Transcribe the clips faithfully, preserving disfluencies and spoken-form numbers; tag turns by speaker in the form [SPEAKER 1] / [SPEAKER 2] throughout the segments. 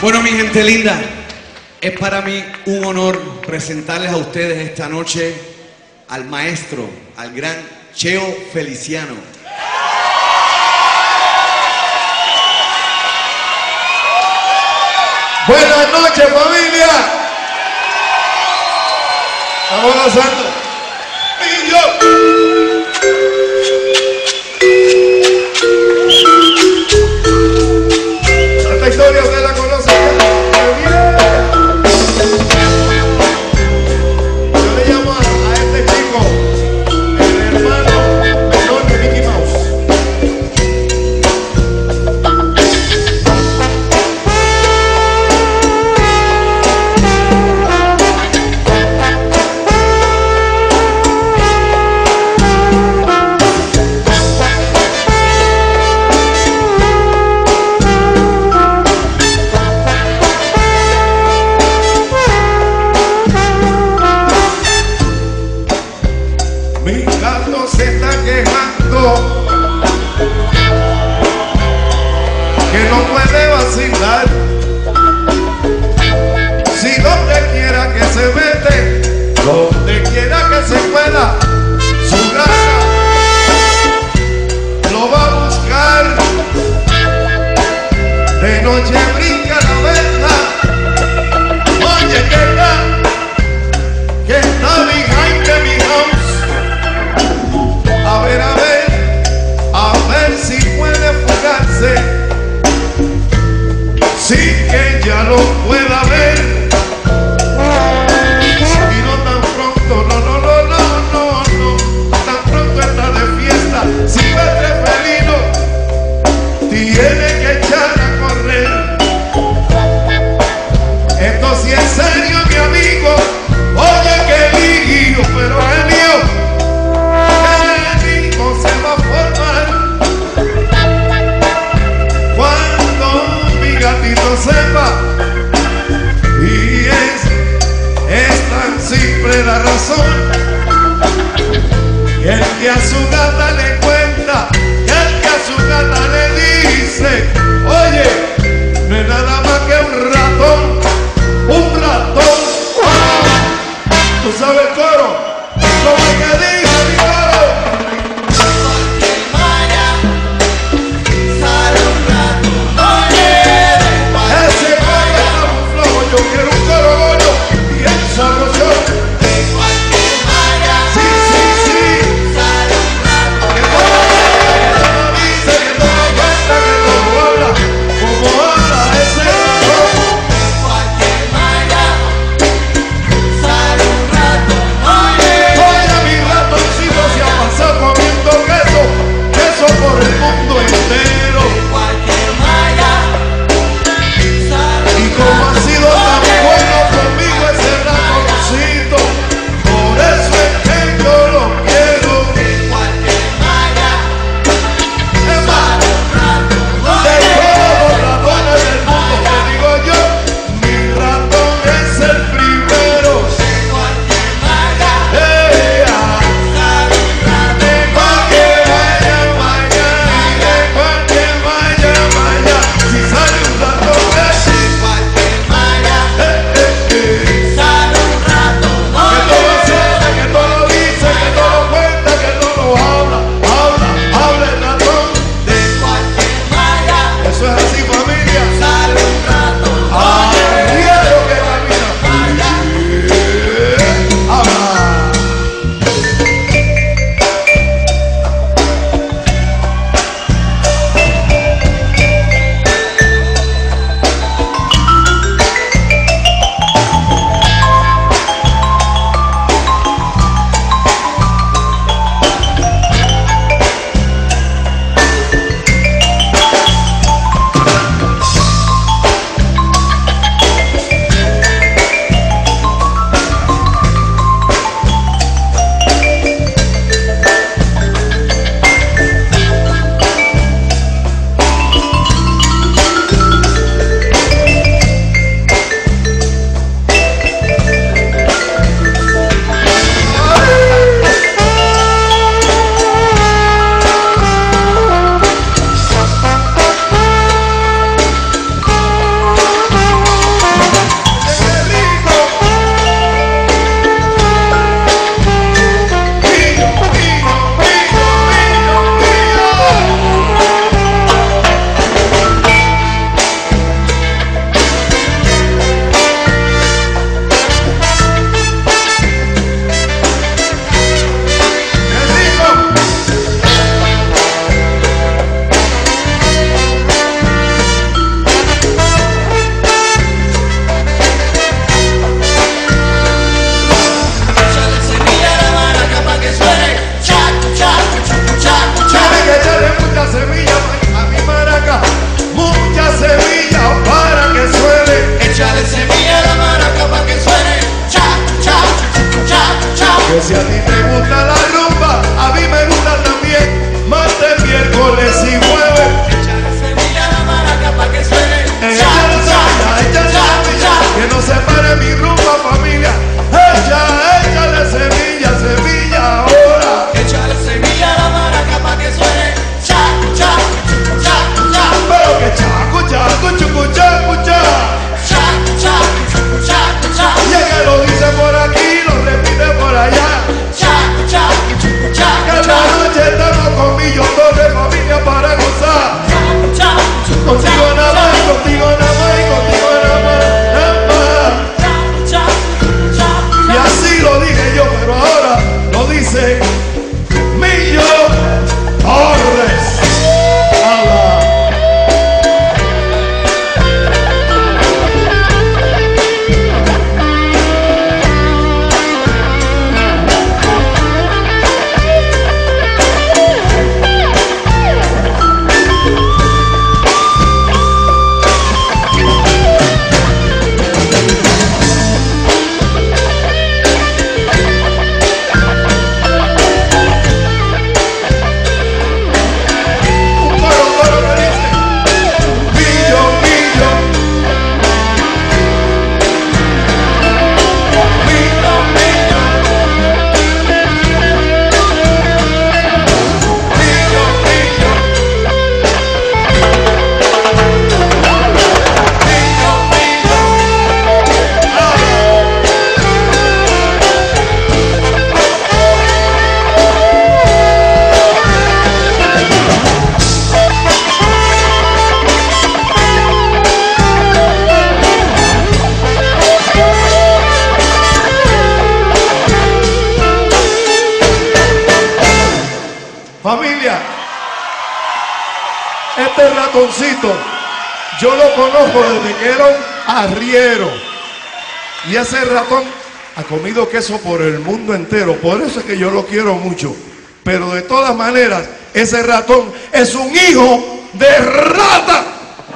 [SPEAKER 1] Bueno, mi gente linda, es para mí un honor presentarles a ustedes esta noche al maestro, al gran Cheo Feliciano.
[SPEAKER 2] Buenas noches, familia. Estamos gozando. Y yo. Esta historia usted la conoce. Yo le llamo a, a este chico el hermano menor de Mickey Mouse. Que no puede vacilar. Si donde quiera que se mete, donde quiera que se pueda, su gana lo va a buscar. De noche brinca la verja. Oye, que está, que está behind de mi house. A ver, a ver. A ver si puede fugarse sin que ella lo pueda ver. Y no tan pronto, no, no, no, no, no, no, tan pronto está de fiesta. Silvestre felino tiene que echar a correr. Esto sí es serio, mi amigo. Oye, que lío, pero el lío. Sepa y este ratoncito, yo lo conozco desde que era un arriero. Y ese ratón ha comido queso por el mundo entero. Por eso es que yo lo quiero mucho. Pero de todas maneras, ese ratón es un hijo de rata.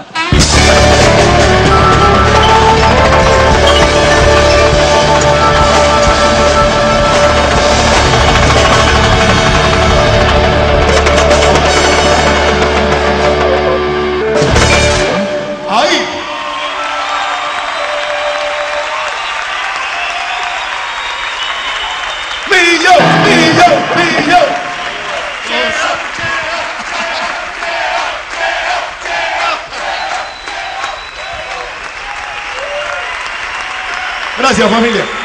[SPEAKER 2] Ahí. Millón, millón, millón. Gracias, familia.